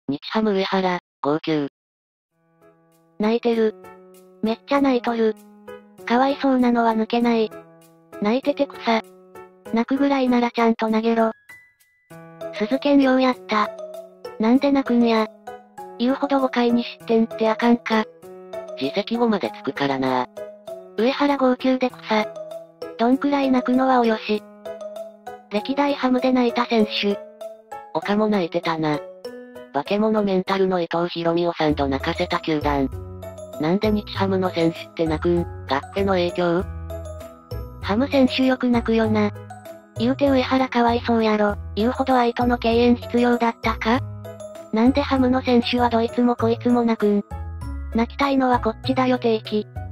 日ハム上原、号泣。 泣いてる。めっちゃ泣いとる。かわいそうなのは抜けない。泣いてて草。泣くぐらいならちゃんと投げろ。鈴剣ようやった。なんで泣くんや。言うほど5回に失点ってあかんか。 自責後までつくからな。 上原号泣で草。どんくらい泣くのはおよし。歴代ハムで泣いた選手。 岡も泣いてたな。化け物メンタルの伊藤博美を3度泣かせた球団。なんで日ハムの選手って泣くん？合併の影響？ ハム選手よく泣くよな。言うて上原かわいそうやろ。言うほど愛との敬遠必要だったか？なんでハムの選手はどいつもこいつも泣くん？泣きたいのはこっちだよ定期。